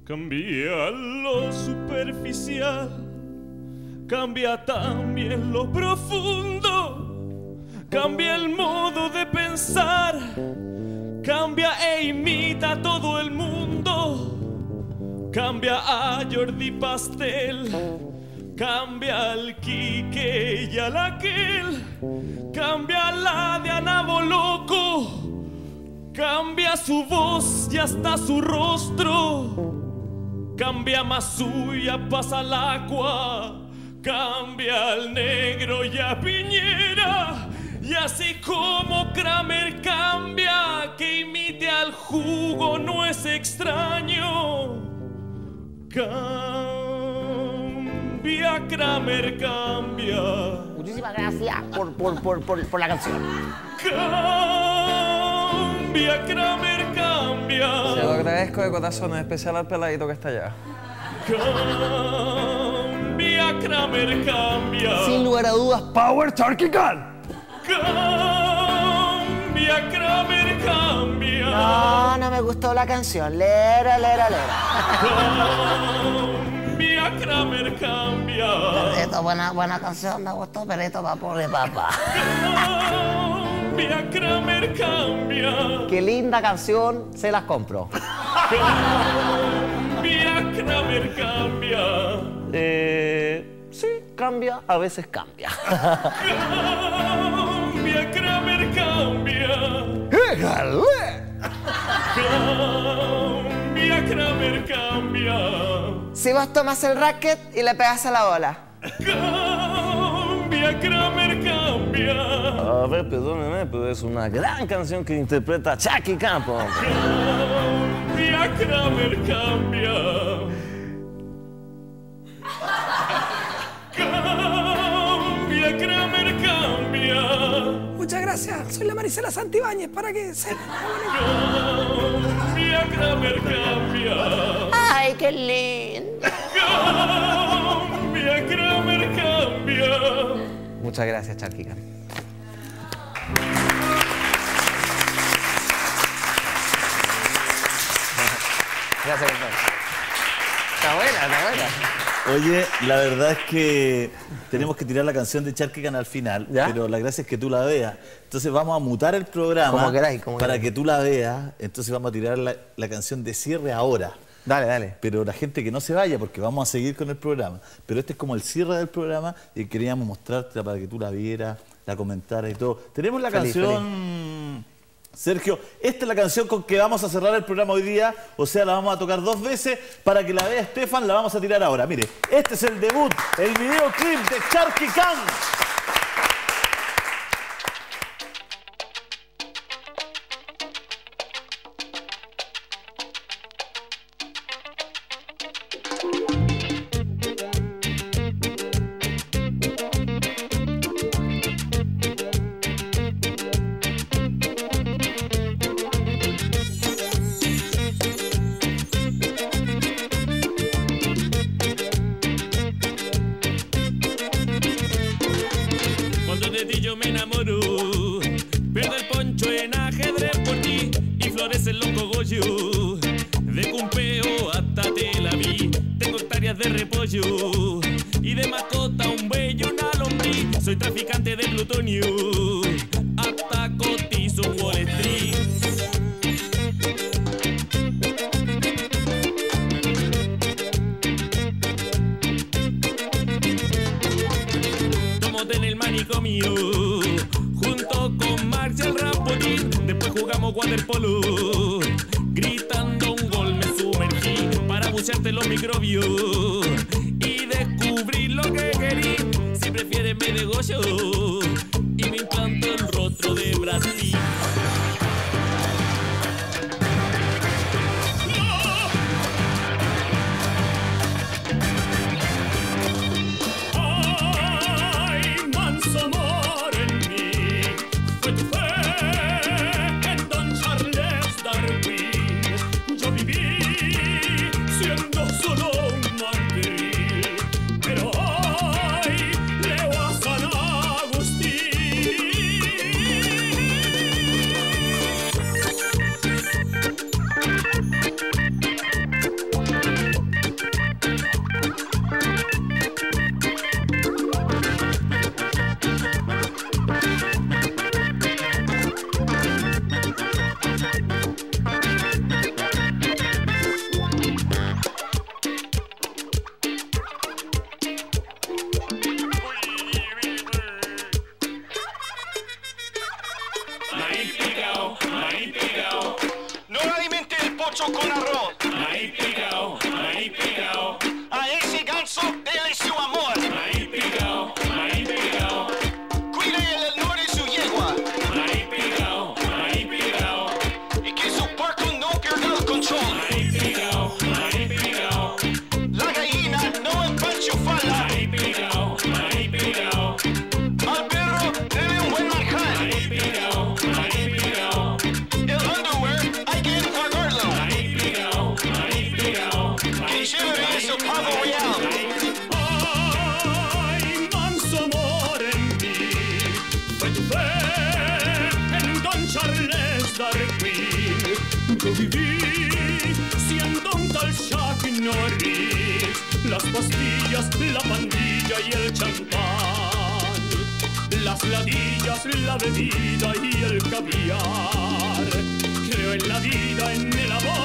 Cambia lo superficial, cambia también lo profundo, cambia el modo de pensar, cambia e imita a todo el mundo, cambia a Jordi Pastel, cambia al Quique y al Aquel, cambia a la de Ana Boloco, cambia su voz y hasta su rostro. Cambia Masuya, pasa al agua, cambia al negro y a Piñera. Y así como Kramer cambia, que imite al jugo no es extraño. Cambia, Kramer cambia. Muchísimas gracias por la canción. Cambia, Kramer cambia. Se lo agradezco de corazón, en especial al peladito que está allá. Cambia, Kramer cambia. Sin lugar a dudas, Power Turkey Gun. Cambia, Kramer cambia. no me gustó la canción. Lera. Cambia, Kramer cambia. Esto buena canción, me gustó, pero esto va por de papa. Cambia, Kramer cambia. Qué linda canción, se las compro. Cambia, Kramer cambia. Sí, cambia, a veces cambia. Cambia, Kramer cambia. Cambia, Kramer cambia. Si vos tomas el racket y le pegas a la bola. Cambia, Kramer cambia. A ver, perdóneme, pero es una gran canción que interpreta Chucky Campo. Cambia, Kramer cambia. Cambia, Kramer cambia. Muchas gracias. Soy la Marisela Santibáñez para que se... Cambia, Kramer cambia. ¡Ay, qué lindo! Cambia, Kramer cambia. Muchas gracias, Chucky Campo. Gracias, doctor. Está buena. Oye, la verdad es que tenemos que tirar la canción de Charquican al final, ¿ya? Pero la gracia es que tú la veas. Entonces vamos a mutar el programa Como queráis, para que tú la veas. Entonces vamos a tirar la canción de cierre ahora. Dale. Pero la gente que no se vaya porque vamos a seguir con el programa. Pero este es como el cierre del programa y queríamos mostrártela para que tú la vieras, la comentaras y todo. Tenemos la canción... Sergio, esta es la canción con que vamos a cerrar el programa hoy día, o sea, la vamos a tocar 2 veces para que la vea Estefan, la vamos a tirar ahora. Mire, este es el debut, el videoclip de Charquican. Y de mascota un buey y una lombriz. Soy traficante de plutonio, hasta cotizo en Wall Street. Tomote en el manicomio, junto con Marcial Rampotín. Después jugamos waterpolo, gritando un gol me sumergí para bucearte los microbios y descubrir lo que querí. Si prefieres me degollo y me implanto el rostro de Brasil. Ay, manso amor en mí, fue tu fe en Don Charles Darwin. Yo viví siendo solo un mandarín, pero hoy leo a San sancocho con arroz. Maíz picao, maíz picao. A ese ganso dele su amor. Maíz picao, maíz picao. Cuide el honor de su yegua. Maíz picao, maíz picao. Y que su puerco no pierda el control. Maíz picao, maíz picao. La gallina no empanchufala. Maíz picao, maíz picao. Al perro dele un buen manjar. Maíz picao, maíz picao. El underwear hay que enjuagarlo. Maíz picao, maíz picao. Que lleve su pavo real. Ay, manso amor en mí, fue tu fe en Don Charles Darwin. Yo viví siendo un tal Chuck Norris, las pastillas, la pandilla y el champán, las ladillas, la bebida y el caviar. Creo en la vida, en el amor